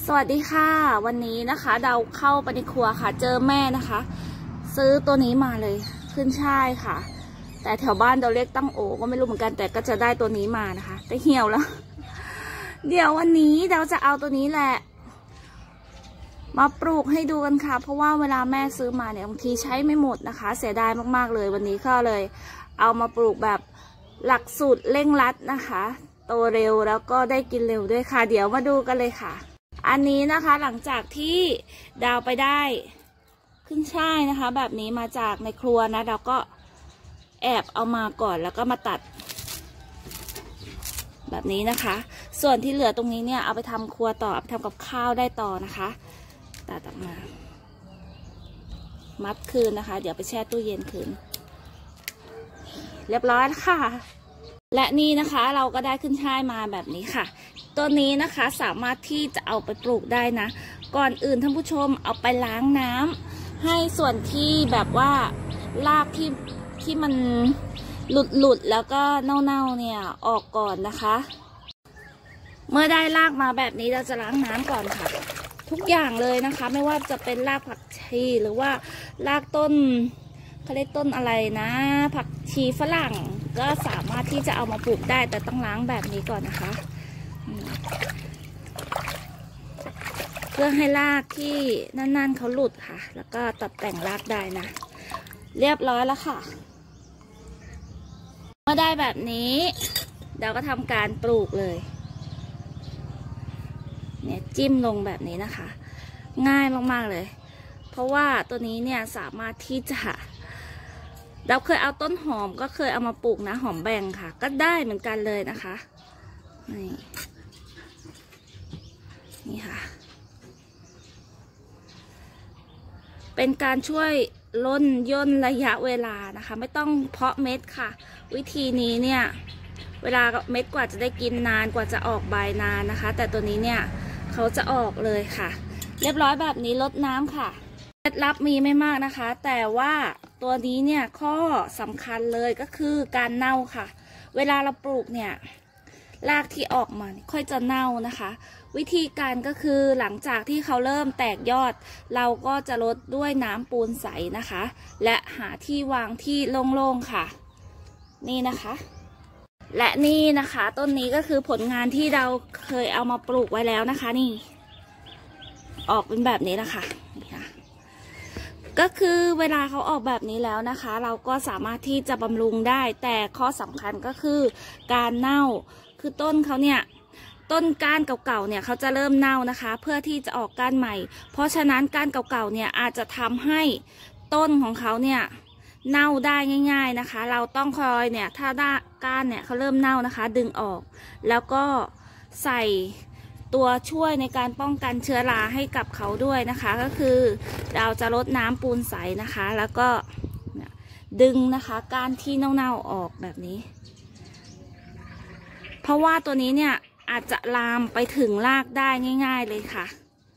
สวัสดีค่ะวันนี้นะคะเราเข้าไปในครัวค่ะเจอแม่นะคะ ซื้อตัวนี้มาเลยขึ้นช่ายค่ะแต่แถวบ้านเราเรียกตั้งโอก็ไม่รู้เหมือนกันแต่ก็จะได้ตัวนี้มานะคะแต่เหี่ยวแล้ว เดี๋ยววันนี้เราจะเอาตัวนี้แหละมาปลูกให้ดูกันค่ะเพราะว่าเวลาแม่ซื้อมาเนี่ยบางทีใช้ไม่หมดนะคะเสียดายมากๆเลยวันนี้ก็เลยเอามาปลูกแบบหลักสูตรเร่งรัดนะคะโตเร็วแล้วก็ได้กินเร็วด้วยค่ะเดี๋ยวมาดูกันเลยค่ะอันนี้นะคะหลังจากที่ดาวไปได้ขึ้นช่ายนะคะแบบนี้มาจากในครัวนะเราก็แอบเอามาก่อนแล้วก็มาตัดแบบนี้นะคะส่วนที่เหลือตรงนี้เนี่ยเอาไปทำครัวต่อเอาไปทำกับข้าวได้ต่อนะคะตัดออกมามัดคืนนะคะเดี๋ยวไปแช่ตู้เย็นคืนเรียบร้อยแล้วค่ะและนี่นะคะเราก็ได้ขึ้นช่ายมาแบบนี้ค่ะตัวนี้นะคะสามารถที่จะเอาไปปลูกได้นะก่อนอื่นท่านผู้ชมเอาไปล้างน้ำให้ส่วนที่แบบว่ารากที่มันหลุดแล้วก็เน่าเนี่ยออกก่อนนะคะเมื่อได้รากมาแบบนี้เราจะล้างน้ำก่อนค่ะทุกอย่างเลยนะคะไม่ว่าจะเป็นรากผักชีหรือว่ารากต้นเขาเรียกต้นอะไรนะผักชีฝรั่งก็สามารถที่จะเอามาปลูกได้แต่ต้องล้างแบบนี้ก่อนนะคะเพื่อให้รากที่นั่นๆเขาหลุดค่ะแล้วก็ตัดแต่งรากได้นะเรียบร้อยแล้วค่ะเมื่อได้แบบนี้เราก็ทำการปลูกเลยเนี่ยจิ้มลงแบบนี้นะคะง่ายมากๆเลยเพราะว่าตัวนี้เนี่ยสามารถที่จะเราเคยเอาต้นหอมก็เคยเอามาปลูกนะหอมแบ่งค่ะก็ได้เหมือนกันเลยนะคะนี่ค่ะเป็นการช่วยย่นระยะเวลานะคะไม่ต้องเพาะเม็ดค่ะวิธีนี้เนี่ยเวลาเม็ดกว่าจะได้กินนานกว่าจะออกใบนานนะคะแต่ตัวนี้เนี่ยเขาจะออกเลยค่ะเรียบร้อยแบบนี้รดน้ำค่ะเคล็ดลับมีไม่มากนะคะแต่ว่าตัวนี้เนี่ยข้อสำคัญเลยก็คือการเน่าค่ะเวลาเราปลูกเนี่ยรากที่ออกมาค่อยจะเน่านะคะวิธีการก็คือหลังจากที่เขาเริ่มแตกยอดเราก็จะรดด้วยน้ำปูนใสนะคะและหาที่วางที่โล่งๆค่ะนี่นะคะและนี่นะคะต้นนี้ก็คือผลงานที่เราเคยเอามาปลูกไว้แล้วนะคะนี่ออกเป็นแบบนี้นะคะก็คือเวลาเขาออกแบบนี้แล้วนะคะเราก็สามารถที่จะบำรุงได้แต่ข้อสำคัญก็คือการเน่าคือต้นเขาเนี่ยต้นก้านเก่าๆเนี่ยเขาจะเริ่มเน่านะคะเพื่อที่จะออกก้านใหม่เพราะฉะนั้นก้านเก่าๆเนี่ยอาจจะทำให้ต้นของเขาเนี่ยเน่าได้ง่ายๆนะคะเราต้องคอยเนี่ยถ้าด้านก้านเนี่ยเขาเริ่มเน่านะคะดึงออกแล้วก็ใส่ตัวช่วยในการป้องกันเชื้อราให้กับเขาด้วยนะคะก็คือเราจะรดน้ำปูนใสนะคะแล้วก็ดึงนะคะก้านที่เน่าๆออกแบบนี้เพราะว่าตัวนี้เนี่ยอาจจะลามไปถึงรากได้ง่ายๆเลยค่ะ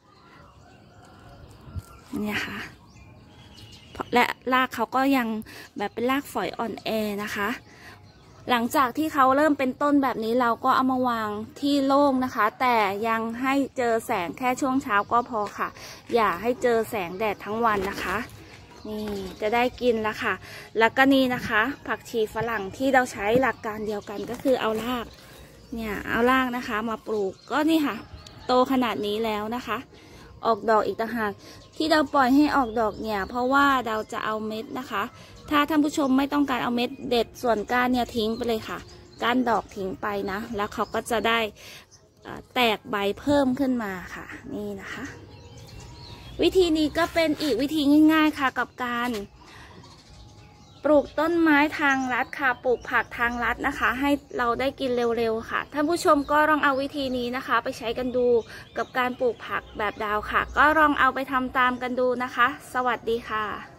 เนี่ยค่ะและรากเขาก็ยังแบบเป็นรากฝอยอ่อนแอนะคะหลังจากที่เขาเริ่มเป็นต้นแบบนี้เราก็เอามาวางที่โล่งนะคะแต่ยังให้เจอแสงแค่ช่วงเช้าก็พอค่ะอย่าให้เจอแสงแดดทั้งวันนะคะนี่จะได้กินแล้วค่ะแล้วก็นี่นะคะผักชีฝรั่งที่เราใช้หลักการเดียวกันก็คือเอารากเนี่ยเอารากนะคะมาปลูกก็นี่ค่ะโตขนาดนี้แล้วนะคะออกดอกอีกต่างหากที่เราปล่อยให้ออกดอกเนี่ยเพราะว่าเราจะเอาเม็ดนะคะถ้าท่านผู้ชมไม่ต้องการเอาเม็ดเด็ดส่วนก้านเนี่ยทิ้งไปเลยค่ะก้านดอกทิ้งไปนะแล้วเขาก็จะได้แตกใบเพิ่มขึ้นมาค่ะนี่นะคะวิธีนี้ก็เป็นอีกวิธีง่ายๆค่ะกับการปลูกต้นไม้ทางลัดค่ะปลูกผักทางลัดนะคะให้เราได้กินเร็วๆค่ะท่านผู้ชมก็ลองเอาวิธีนี้นะคะไปใช้กันดูกับการปลูกผักแบบดาวค่ะก็ลองเอาไปทำตามกันดูนะคะสวัสดีค่ะ